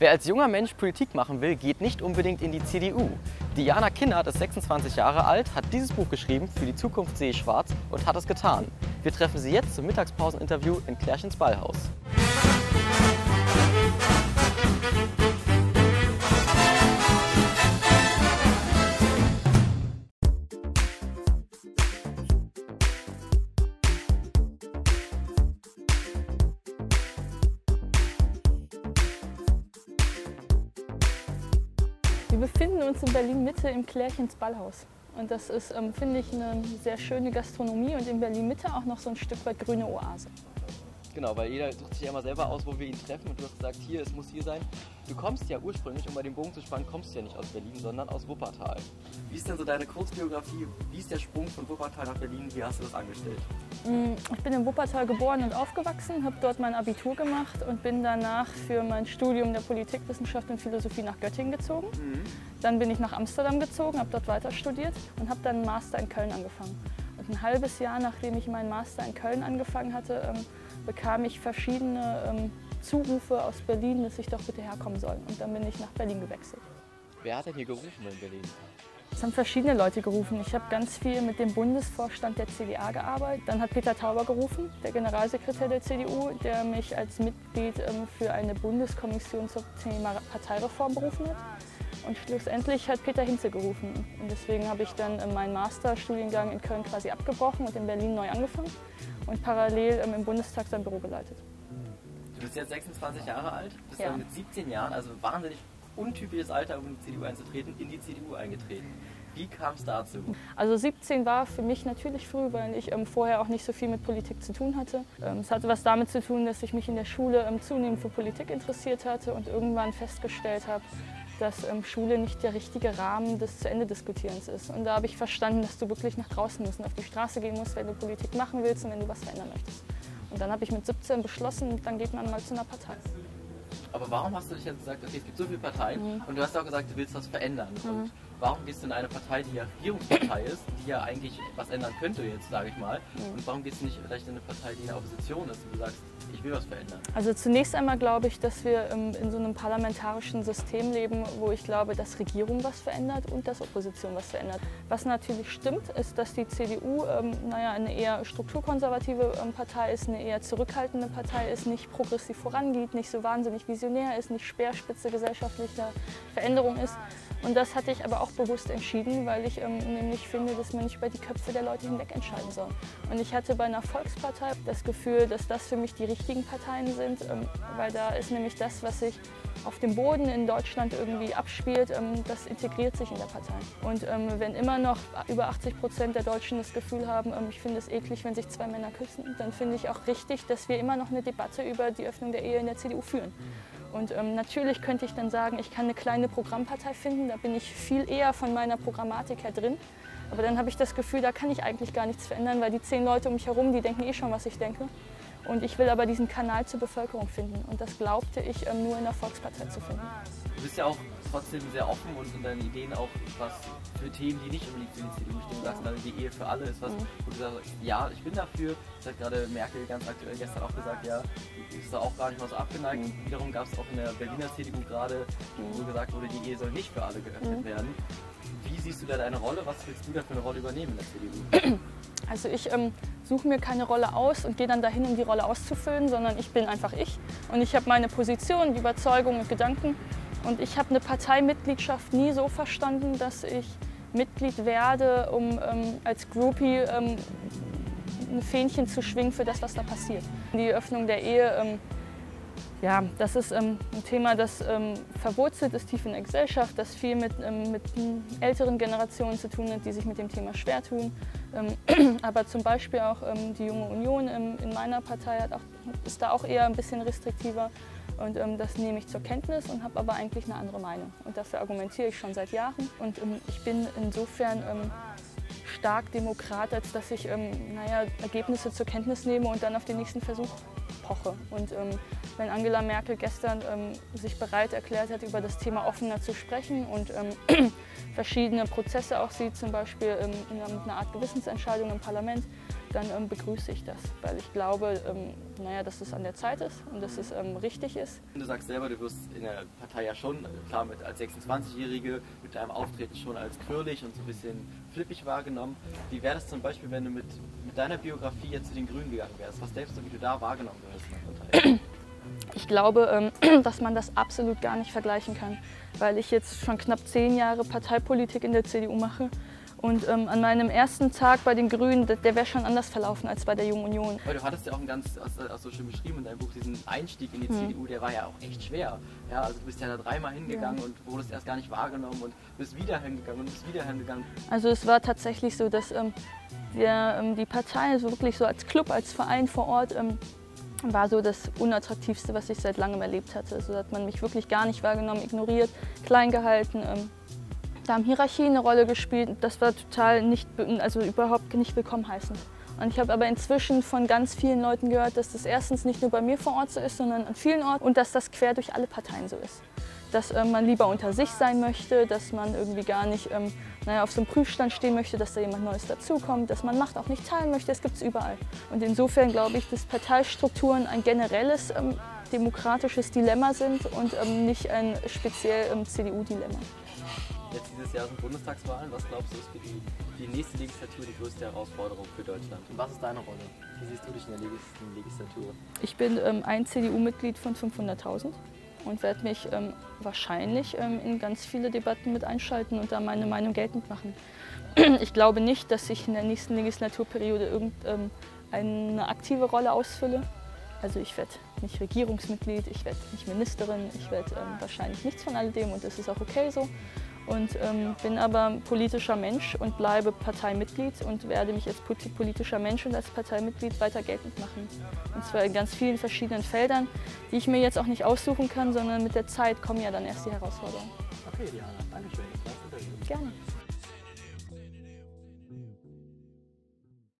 Wer als junger Mensch Politik machen will, geht nicht unbedingt in die CDU. Diana Kinnert ist 26 Jahre alt, hat dieses Buch geschrieben, Für die Zukunft sehe ich schwarz, und hat es getan. Wir treffen sie jetzt zum Mittagspauseninterview in Klärchens Ballhaus. Wir befinden uns in Berlin-Mitte im Klärchens Ballhaus. Und das ist, finde ich, eine sehr schöne Gastronomie und in Berlin-Mitte auch noch so ein Stück weit grüne Oase. Genau, weil jeder sucht sich ja immer selber aus, wo wir ihn treffen, und du hast gesagt, hier, es muss hier sein. Du kommst ja ursprünglich, um bei dem Bogen zu spannen, kommst du ja nicht aus Berlin, sondern aus Wuppertal. Wie ist denn so deine Kurzbiografie? Wie ist der Sprung von Wuppertal nach Berlin? Wie hast du das angestellt? Ich bin in Wuppertal geboren und aufgewachsen, habe dort mein Abitur gemacht und bin danach für mein Studium der Politikwissenschaft und Philosophie nach Göttingen gezogen. Dann bin ich nach Amsterdam gezogen, habe dort weiter studiert und habe dann einen Master in Köln angefangen. Und ein halbes Jahr, nachdem ich meinen Master in Köln angefangen hatte, bekam ich verschiedene Zurufe aus Berlin, dass ich doch bitte herkommen soll. Und dann bin ich nach Berlin gewechselt. Wer hat denn hier gerufen in Berlin? Es haben verschiedene Leute gerufen. Ich habe ganz viel mit dem Bundesvorstand der CDA gearbeitet. Dann hat Peter Tauber gerufen, der Generalsekretär der CDU, der mich als Mitglied für eine Bundeskommission zum Thema Parteireform berufen hat. Und schlussendlich hat Peter Hinze gerufen. Und deswegen habe ich dann meinen Masterstudiengang in Köln quasi abgebrochen und in Berlin neu angefangen und parallel im Bundestag sein Büro geleitet. Du bist jetzt 26 Jahre alt, bist Ja. dann mit 17 Jahren, also wahnsinnig untypisches Alter, um in die CDU einzutreten, in die CDU eingetreten. Wie kam es dazu? Also 17 war für mich natürlich früh, weil ich vorher auch nicht so viel mit Politik zu tun hatte. Es hatte was damit zu tun, dass ich mich in der Schule zunehmend für Politik interessiert hatte und irgendwann festgestellt habe, dass Schule nicht der richtige Rahmen des Zu-Ende-Diskutierens ist. Und da habe ich verstanden, dass du wirklich nach draußen musst und auf die Straße gehen musst, wenn du Politik machen willst und wenn du was verändern möchtest. Und dann habe ich mit 17 beschlossen, dann geht man mal zu einer Partei. Aber warum hast du dich jetzt gesagt, okay, es gibt so viele Parteien und du hast auch gesagt, du willst was verändern. Und warum gehst du in eine Partei, die ja Regierungspartei ist, die ja eigentlich was ändern könnte jetzt, sage ich mal. Und warum gehst du nicht vielleicht in eine Partei, die in der Opposition ist und du sagst, ich will was verändern? Also zunächst einmal glaube ich, dass wir in so einem parlamentarischen System leben, wo ich glaube, dass Regierung was verändert und dass Opposition was verändert. Was natürlich stimmt, ist, dass die CDU eine eher strukturkonservative Partei ist, eine eher zurückhaltende Partei ist, nicht progressiv vorangeht, nicht so wahnsinnig visionär ist, nicht Speerspitze gesellschaftlicher Veränderung ist. Und das hatte ich aber auch bewusst entschieden, weil ich nämlich finde, dass man nicht über die Köpfe der Leute hinweg entscheiden soll. Und ich hatte bei einer Volkspartei das Gefühl, dass das für mich die richtigen Parteien sind, weil da ist nämlich das, was sich auf dem Boden in Deutschland irgendwie abspielt, das integriert sich in der Partei. Und wenn immer noch über 80% der Deutschen das Gefühl haben, ich finde es eklig, wenn sich zwei Männer küssen, dann finde ich auch richtig, dass wir immer noch eine Debatte über die Öffnung der Ehe in der CDU führen. Und natürlich könnte ich dann sagen, ich kann eine kleine Programmpartei finden, da bin ich viel eher von meiner Programmatik her drin. Aber dann habe ich das Gefühl, da kann ich eigentlich gar nichts verändern, weil die 10 Leute um mich herum, die denken eh schon, was ich denke. Und ich will aber diesen Kanal zur Bevölkerung finden. Und das glaubte ich nur in der Volkspartei zu finden. Du bist ja auch trotzdem sehr offen und in deinen Ideen auch was für Themen, die nicht unbedingt für die CDU stehen. Du sagst dann, die Ehe für alle ist was, wo du sagst, ja, ich bin dafür. Das hat gerade Merkel ganz aktuell gestern auch gesagt, ja, ist da auch gar nicht mal so abgeneigt. Wiederum gab es auch in der Berliner CDU gerade, wo gesagt wurde, die Ehe soll nicht für alle geöffnet werden. Wie siehst du da deine Rolle? Was willst du da für eine Rolle übernehmen in der CDU? Also ich suche mir keine Rolle aus und gehe dann dahin, um die Rolle auszufüllen, sondern ich bin einfach ich. Und ich habe meine Position, die Überzeugung und Gedanken. Und ich habe eine Parteimitgliedschaft nie so verstanden, dass ich Mitglied werde, um als Groupie ein Fähnchen zu schwingen für das, was da passiert. Die Öffnung der Ehe, ja, das ist ein Thema, das verwurzelt ist tief in der Gesellschaft, das viel mit älteren Generationen zu tun hat, die sich mit dem Thema schwer tun. Aber zum Beispiel auch die Junge Union in meiner Partei ist da auch eher ein bisschen restriktiver. Und das nehme ich zur Kenntnis und habe aber eigentlich eine andere Meinung. Und dafür argumentiere ich schon seit Jahren. Und ich bin insofern stark Demokrat, als dass ich Ergebnisse zur Kenntnis nehme und dann auf den nächsten Versuch poche. Und wenn Angela Merkel gestern sich bereit erklärt hat, über das Thema offener zu sprechen und verschiedene Prozesse auch sieht, zum Beispiel mit einer Art Gewissensentscheidung im Parlament, dann begrüße ich das, weil ich glaube, dass es an der Zeit ist und dass es richtig ist. Du sagst selber, du wirst in der Partei ja schon, klar, als 26-Jährige mit deinem Auftreten schon als quirlig und so ein bisschen flippig wahrgenommen. Wie wäre das zum Beispiel, wenn du mit deiner Biografie jetzt zu den Grünen gegangen wärst? Was denkst du, wie du da wahrgenommen wirst in der Partei? Ich glaube, dass man das absolut gar nicht vergleichen kann, weil ich jetzt schon knapp 10 Jahre Parteipolitik in der CDU mache. Und an meinem ersten Tag bei den Grünen, der wäre schon anders verlaufen als bei der Jungen Union. Weil du hattest ja auch auch so schön beschrieben in deinem Buch, diesen Einstieg in die CDU, der war ja auch echt schwer. Ja, also du bist ja da 3-mal hingegangen und wurdest erst gar nicht wahrgenommen und bist wieder hingegangen und bist wieder hingegangen. Also es war tatsächlich so, dass die Partei, also wirklich so als Club, als Verein vor Ort, war so das Unattraktivste, was ich seit langem erlebt hatte. Also hat man mich wirklich gar nicht wahrgenommen, ignoriert, klein gehalten. Da haben Hierarchien eine Rolle gespielt. Das war total überhaupt nicht willkommen heißend. Und ich habe aber inzwischen von ganz vielen Leuten gehört, dass das erstens nicht nur bei mir vor Ort so ist, sondern an vielen Orten und dass das quer durch alle Parteien so ist. Dass man lieber unter sich sein möchte, dass man irgendwie gar nicht auf so einem Prüfstand stehen möchte, dass da jemand Neues dazukommt, dass man Macht auch nicht teilen möchte, das gibt es überall. Und insofern glaube ich, dass Parteistrukturen ein generelles demokratisches Dilemma sind und nicht ein speziell CDU-Dilemma. Jetzt dieses Jahr sind Bundestagswahlen. Was glaubst du, ist für die nächste Legislatur die größte Herausforderung für Deutschland? Und was ist deine Rolle? Wie siehst du dich in der nächsten Legislatur? Ich bin ein CDU-Mitglied von 500.000 und werde mich wahrscheinlich in ganz viele Debatten mit einschalten und da meine Meinung geltend machen. Ich glaube nicht, dass ich in der nächsten Legislaturperiode irgendeine aktive Rolle ausfülle. Also ich werde nicht Regierungsmitglied, ich werde nicht Ministerin, ich werde wahrscheinlich nichts von alledem und das ist auch okay so. Und bin aber politischer Mensch und bleibe Parteimitglied und werde mich als politischer Mensch und als Parteimitglied weiter geltend machen. Und zwar in ganz vielen verschiedenen Feldern, die ich mir jetzt auch nicht aussuchen kann, sondern mit der Zeit kommen ja dann erst die Herausforderungen. Okay, Diana, danke schön. Das war's. Gerne.